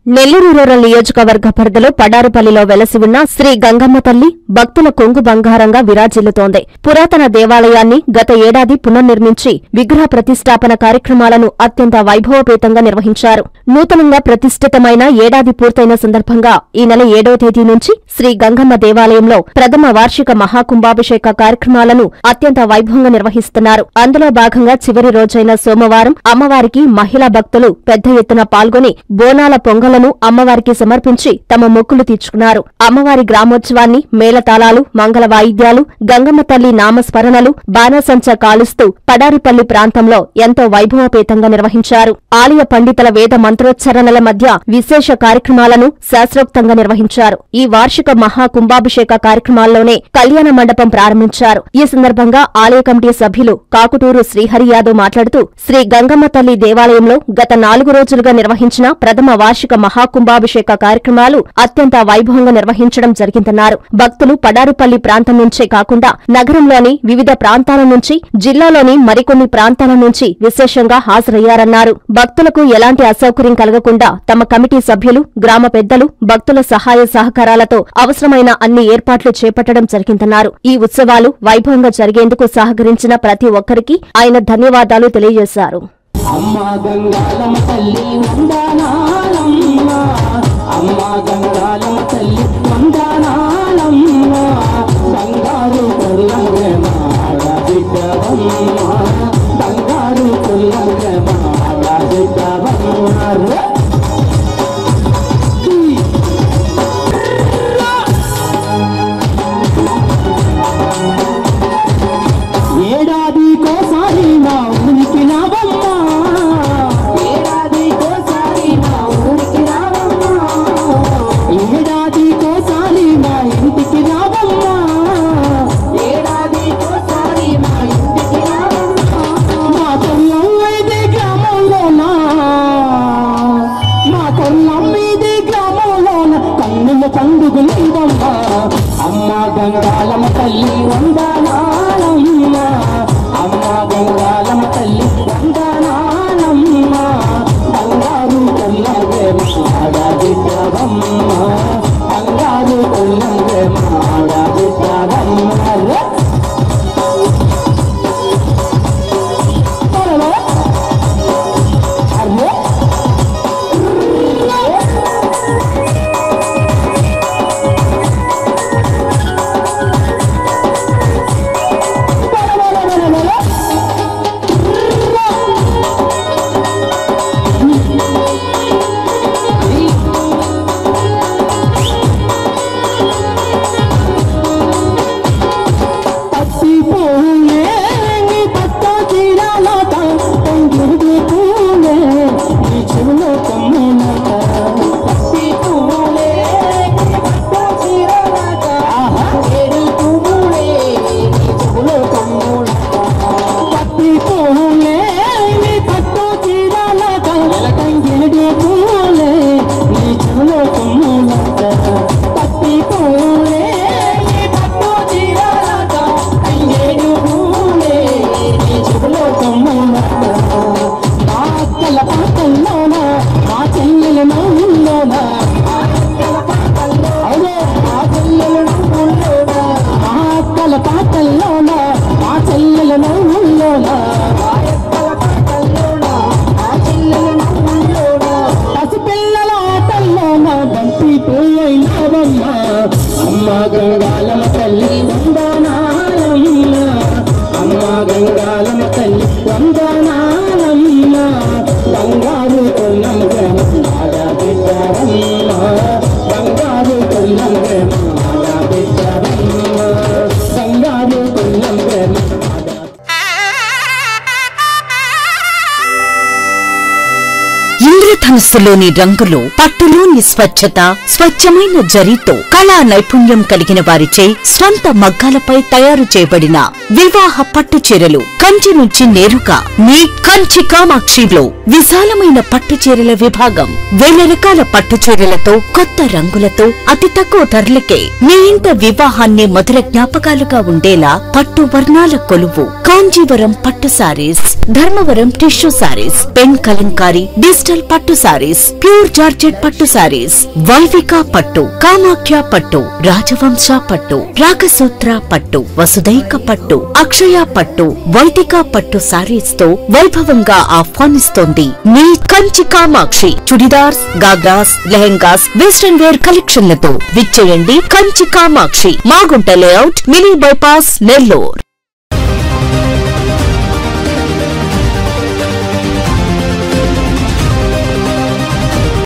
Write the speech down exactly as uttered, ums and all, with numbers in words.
Nellore rural నియోజకవర్గ పరిధిలో పడారుపల్లిలో వెలసి ఉన్న శ్రీ గంగమ్మ తల్లి భక్తుల కొంగు బంగారంగా విరాజిల్లుతోంది. పురాతన దేవాలయాన్ని గత ఏడాది పునర్నిర్మించి విగ్రహ ప్రతిష్టాపన కార్యక్రమాలను అత్యంత వైభవపేతంగా నిర్వహించారు. నూతనంగా ప్రతిష్ఠితమైన ఏడాది పూర్తయిన సందర్భంగా ఈ నెల ఏడో తేదీ నుంచి శ్రీ గంగమ్మ దేవాలయంలో ప్రథమ వార్షిక మహాకుంభాభిషేక కార్యక్రమాలను అత్యంత వైభవంగా నిర్వహిస్తున్నారు. అందులో భాగంగా చివరి రోజైన సోమవారం అమ్మవారికి మహిళా భక్తులు పెద్ద ఎత్తున పాల్గొని బోనాల పొంగల్ అమ్మవారికి సమర్పించి తమ మొక్కులు తీర్చుకున్నారు. అమ్మవారి గ్రామోత్సవాన్ని మేళతాళాలు, మంగళ వాయిద్యాలు, గంగమ్మ తల్లి నామస్మరణలు, బాణసంచ కాలుస్తూ పడారిపల్లి ప్రాంతంలో ఎంతో వైభవపేతంగా నిర్వహించారు. ఆలయ పండితుల వేద మంత్రోచ్చరణల మధ్య విశేష కార్యక్రమాలను శాస్త్రోక్తంగా నిర్వహించారు. ఈ వార్షిక మహా కుంభాభిషేక కార్యక్రమాల్లోనే కళ్యాణ మండపం ప్రారంభించారు. ఈ సందర్భంగా ఆలయ కమిటీ సభ్యులు కాకుటూరు శ్రీహరి యాదవ్ మాట్లాడుతూ శ్రీ గంగమ్మ తల్లి దేవాలయంలో గత నాలుగు రోజులుగా నిర్వహించిన ప్రథమ వార్షిక మహాకుంభాభిషేక కార్యక్రమాలు అత్యంత వైభవంగా నిర్వహించడం జరిగిందన్నారు. భక్తులు పడారుపల్లి ప్రాంతం నుంచే కాకుండా నగరంలోని వివిధ ప్రాంతాల నుంచి, జిల్లాలోని మరికొన్ని ప్రాంతాల నుంచి విశేషంగా హాజరయ్యారన్నారు. భక్తులకు ఎలాంటి అసౌకర్యం కలగకుండా తమ కమిటీ సభ్యులు, గ్రామ పెద్దలు, భక్తుల సహాయ సహకారాలతో అవసరమైన అన్ని ఏర్పాట్లు చేపట్టడం జరిగిందన్నారు. ఈ ఉత్సవాలు వైభవంగా జరిగేందుకు సహకరించిన ప్రతి ఒక్కరికి ఆయన ధన్యవాదాలు తెలియజేశారు. అమ్మా గంగాలమ్మ తల్లి వందనాలమ్మ, అమ్మా గంగాలమ్మ తల్లి వందనాలమ్మ, బంగారు కొల్లంగే మాడ బిడ్డవమ్మ, బంగారు కొల్లంగే మాడ బిడ్డవమ్మ. ఏడాది కోసారి నా ఊరికి నావమ్మ, ఏడాది కోసారి నా ఊరికి రావమ్మ, ఏడాది కోసారి మా ఇంటికి రావమ్మ, ఏడాది కోసారి మా ఇంటికి రావమ్మ. మా కొల్లం ఇది గ్రామంలోనా, మా కొల్లం ఇది గ్రామంలోన కన్నుల పండుగ నీవమ్మ, అమ్మ గంగాలమ్మ తల్లి వందనాలమ్మ, అమ్మ గంగాలమ్మ తల్లి వందనాలమ్మ, బంగారు కొల్లంగే మాడ బిడ్డవమ్మ, బంగారు కొల్లంగే మాడ బిడ్డవమ్మ. అమ్మ గంగాలమ్మ తల్లి వందనాలమ్మ, అమ్మ గంగాలమ్మ తల్లి వందనాలమ్మ, బంగారు కొల్లంగే మాడ బిడ్డవమ్మ, బంగారు కొల్లంగే మాడ బిడ్డవమ్మ, బంగారు కొల్లంగే మాడ. ఇంద్రధనుస్సులోని రంగులు, పట్టులోని స్వచ్ఛత, స్వచ్ఛమైన జరీతో కళా నైపుణ్యం కలిగిన వారిచే స్వంత మగ్గాలపై తయారు చేయబడిన వివాహ పట్టు చీరలు కంచి నుంచి నేరుగా మీ కంచి కామాక్షిలో విశాలమైన పట్టు చీరల విభాగం. వేల రకాల పట్టు చీరలతో, కొత్త రంగులతో, అతి తక్కువ ధరలకే మీ ఇంట వివాహాన్ని మధుర జ్ఞాపకాలుగా ఉండేలా పట్టు వర్ణాల కొలువు కాంజీవరం పట్టు saris, Dharmavaram tissue saris, pen kalamkari, digital పట్టు సారీస్, ప్యూర్ జార్జెట్ పట్టు సారీస్, వైవిక పట్టు, కామాఖ్య పట్టు, రాజవంశ పట్టు, రాగసూత్ర పట్టు, వసుదైక పట్టు, అక్షయ పట్టు, వైదిక పట్టు సారీస్ తో వైభవంగా ఆహ్వానిస్తోంది మీ కంచి కామాక్షి. చుడిదార్స్, గాగ్రాస్, లెహెంగాస్, వెస్టర్న్ వేర్ కలెక్షన్లతో విచ్చేయండి Kanchi Kamakshi, Magunta layout, mini bypass, Nellore.